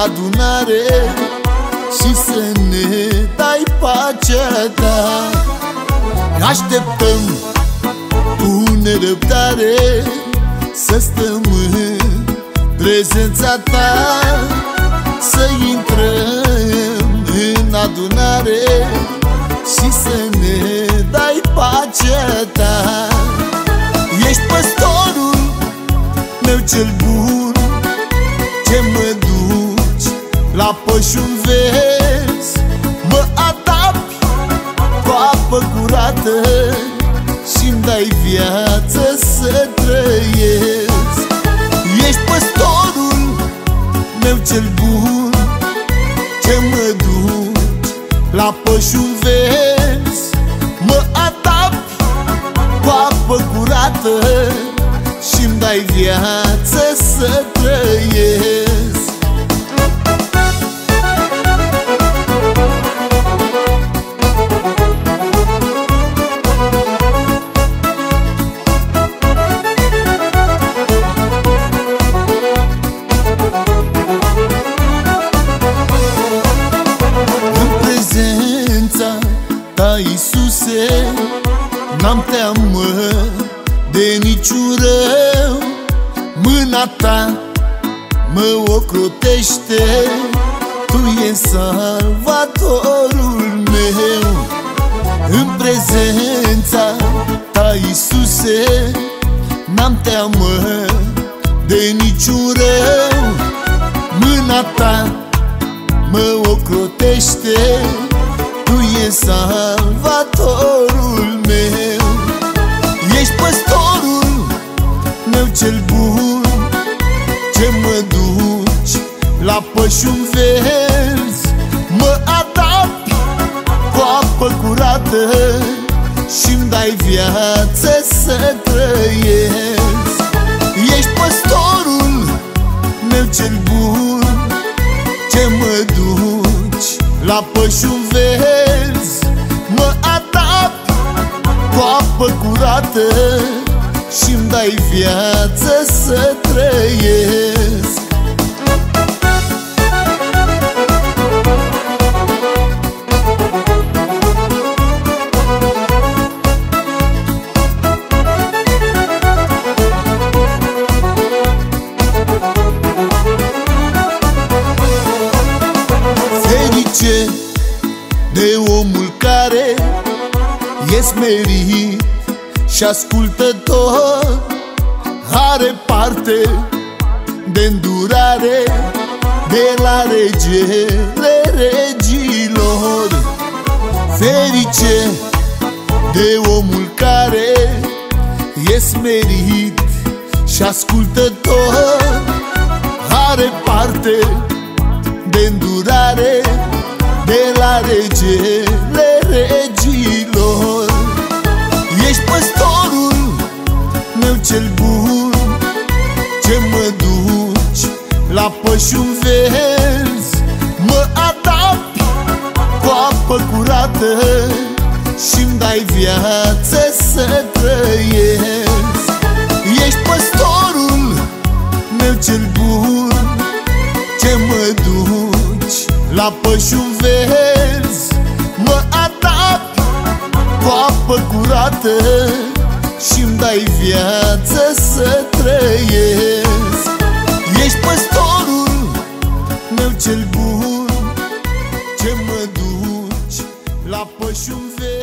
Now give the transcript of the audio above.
adunare și să ne dai pacea ta. Așteptăm cu nerăbdare să stăm în prezența ta, să intrăm în adunare și să ne dai pacea ta. Ești păstorul meu cel bun, ce mă duci la pășuni verzi, mă adapți cu apă curată și-mi dai viață să trăiesc. Ești păstorul meu cel bun, ce mă duci la pășuni verzi, mă adapți cu apă curată și-mi dai viață să trăiesc. În prezența ta, Iisuse, n-am teamă de niciun rău. Mâna ta mă ocrotește, tu ești salvatorul meu. În prezența ta, Iisuse, n-am teamă de niciun rău. Mâna ta mă ocrotește, tu ești salvatorul meu. Ești păstorul meu cel bun, ce mă duci la pășuni verzi, mă adapți cu apă curată și-mi dai viață să trăiesc. Ești păstorul meu cel bun, ce mă duci la pășuni verzi, mă adapți cu apă curată și-mi dai viață să trăiesc. Ferice de omul care e smerit și ascultător, are parte de îndurare de la regele regilor. Ferice de omul care e smerit și ascultător, are parte de îndurare de la regele regilor. Ești păstorul meu cel bun, ce mă duci la pășuni verzi, mă adapți cu apă curată și-mi dai viață să trăiesc. Ești păstorul meu cel bun, ce mă duci la pășuni verzi, mă adapți cu apă curată și-mi dai viață să trăiesc. Ești păstorul meu cel bun, ce mă duci la pășuni verzi.